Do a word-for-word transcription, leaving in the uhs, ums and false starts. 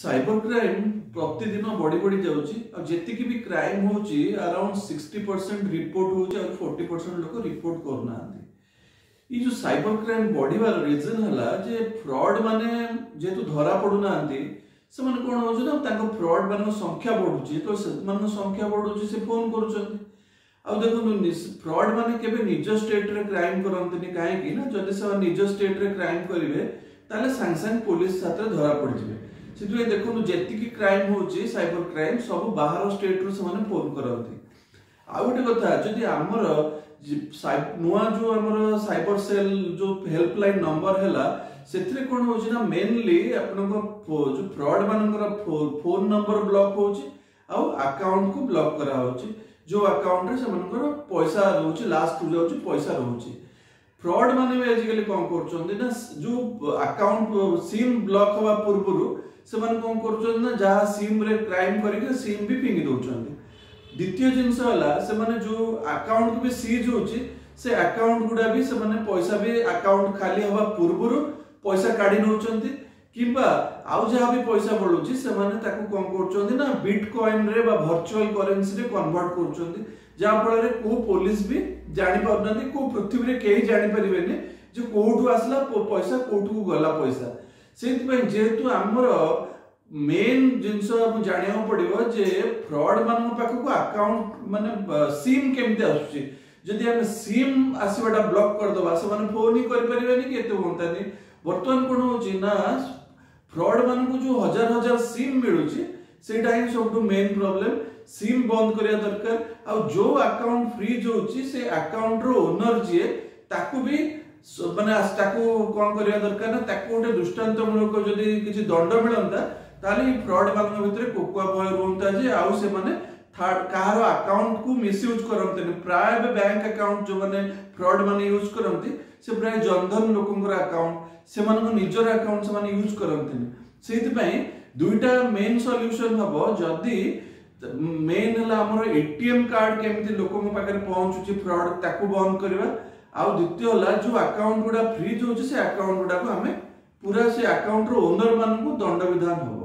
cyber crime प्रतिदिन बढ़ी बढ़ी जाऊँगी जी भी क्राइम होची अराउंड सिक्सटी परसेंट रिपोर्ट होची और फोर्टी परसेंट लोग रिपोर्ट करना ये जो साइबर क्राइम बढ़िबार रीजन है जे फ्रॉड माने जेतु धरा पड़ुना से माने कौन हो ना फ्रॉड मान संख्या बढ़ुची तो से संख्या बढ़ुची से फोन करुँच आ देखो फ्रॉड माने केबे निज स्टेट रे क्राइम करंतनी काहे ना जदि से निज स्टेट रे क्राइम करिवे ताले सांग सांग पुलिस साथ धरा पड़ जिवे से देखो जी क्राइम होची साइबर क्राइम सब बाहर स्टेट रु से फोन करती आ गोटे कथा जदि आमर नुआ जो आमर साइबर सेल जो हेल्पलाइन नंबर है से कौन हो ना मेनली आपण जो फ्रॉड मानकर फोन नंबर ब्लॉक होची आउ अकाउंट को ब्लॉक करा होची जो अकाउंट रे से पैसा रोचे लास्ट जाऊँ पैसा रोचे फ्रॉड माने भी आजिकल कौन कर ना जो अकाउंट सिम ब्लॉक हवा पूर्व से कौन कर जहाँ सिम रे क्राइम करके सिम भी फिंगी दौरान द्वितीय जिनस से जो अकाउंट भी सीज होची से अकाउंट गुड़ा भी से पैसा भी अकाउंट खाली हवा पूर्व पैसा काढ़ी नौचंती किंबा आउ जहाँ भी पैसा बढ़ुची से कौन कर ना बिटकॉइन रे बा वर्चुअल करेंसी रे कन्वर्ट कर जहाँ फल को पुलिस भी जानी पारना को पृथ्वी रे कहीं जानी परिबेनी जो कोठू आसला पैसा कोठू को गला पैसा से जेहेतु आमर मेन जिनस जाना पड़ो जे फ्रॉड मान पाखक अकाउंट माने सिम केमती आसुची जदि आम सिम आसवाटा ब्लॉक करदे से फोन ही करें कि हमें बर्तमान कौन हो फ्रॉड मान को जो हजार हजार सिम मिलूँ से सब मेन प्रॉब्लम सिम बंद करिया दरकार आ जो अकाउंट फ्रीज होची से अकाउंट रो ओनर जी ताकू भी माने ताकू कौन करिया दरकार ना ताकू गोटे दृष्टांतमूलक जदि किछि दंड मिलंता ताले फ्रॉड मान भितर कोकुआ भय रोंता जे आउ से माने थर्ड कहार अकाउंट को मिसयूज करते प्राय बैंक अकाउंट जो माने फ्रॉड माने यूज करते से प्राय जनधन लोकंकर अकाउंट से निजर अकाउंट से यूज करते से दुईटा मेन सॉल्यूशन हम जदि मेन है आमर एटीएम कार्ड केमती लोक पाखे पहुंचुची फ्रॉड ताकू बंद करवा आउ द्वितीय है जो अकाउंट गुड़ा फ्रीज होची से अकाउंट गुड़ा को आम पूरा से अकाउंट रो ओनर मान को दंड विधान हम